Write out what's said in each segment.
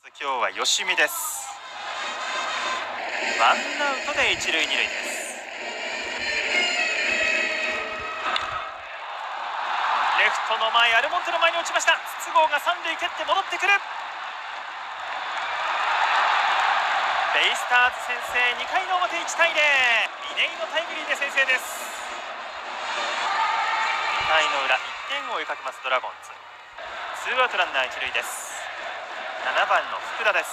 今日は吉見です。ワンアウトで一塁二塁です。レフトの前、アルモンテの前に落ちました。筒香が三塁蹴って戻ってくる。ベイスターズ先制、2回の表1対0。嶺井のタイムリーで先制です。2回の裏、1点を追いかけますドラゴンズ。ツーアウトランナー一塁です。7番の福田です。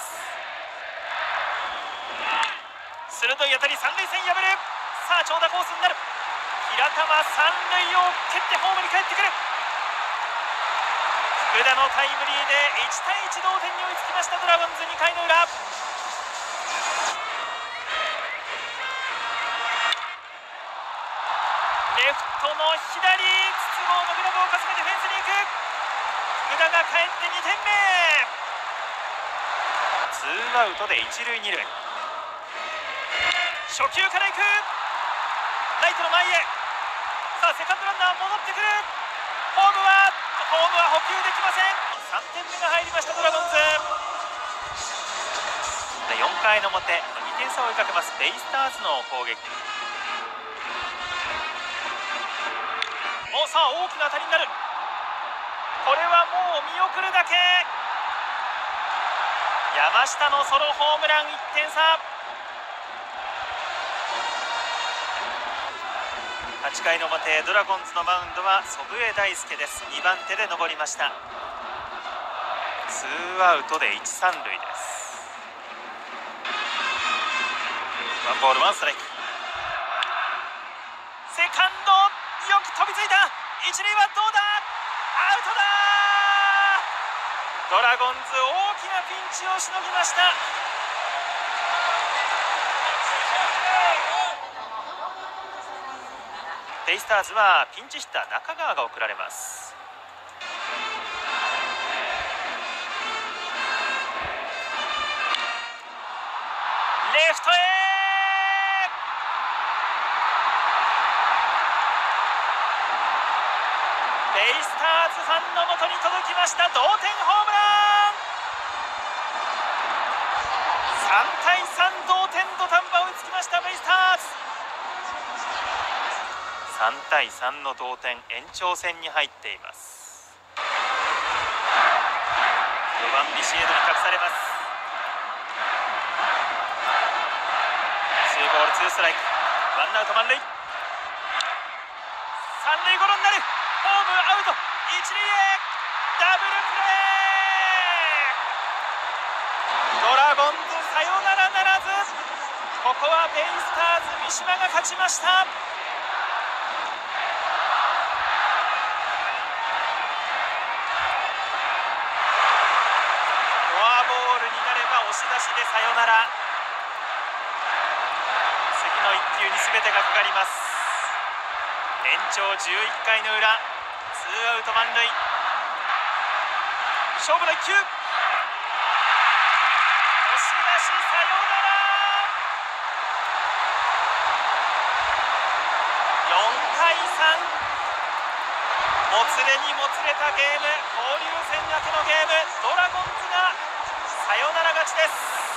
鋭い当たり、三塁線破る。さあ長打コースになる。平玉三塁を蹴ってホームに帰ってくる。福田のタイムリーで1対1同点に追いつきましたドラゴンズ。2回の裏、レフトの左、筒香のグラブをかすめてフェンスに行く。福田が帰って2点目。ツーアウトで一塁二塁。初球から行く。ライトの前へ。さあセカンドランナー戻ってくる。ホームは補給できません。3点目が入りましたドラゴンズ。4回の表、2点差を追いかけますベイスターズの攻撃。さあ大きな当たりになる。これはもう見送るだけ。山下のソロホームラン、1点差。8回の表、ドラゴンズのマウンドは祖父江大輔です。2番手で登りました。ツーアウトで1、3塁です。ワンボールワンストライク。セカンドよく飛びついた。一塁はどうだ。アウトだ。ドラゴンズ大きなピンチをしのぎました。ベイスターズはピンチヒッター中川が送られます。レフトへ。ベイスターズファンのもとに届きました同点ホームラン。3対3同点、土壇場追いつきましたベイスターズ。3対3の同点、延長戦に入っています。4番ビシエドに託されます。2ボール2ストライク、ワンアウト満塁。三塁ゴロになる。ホームアウト、一塁へ。ダブルプレー。ドラゴンズサヨナラならず。ここはベイスターズ三島が勝ちました。押し出しでサヨナラ。次の1球に全てがかかります。延長11回の裏、ツーアウト満塁。勝負の1球、押し出しサヨナラ。4対3、もつれにもつれたゲーム、交流戦明けのゲーム、ドラゴンズがサヨナラ勝ちです。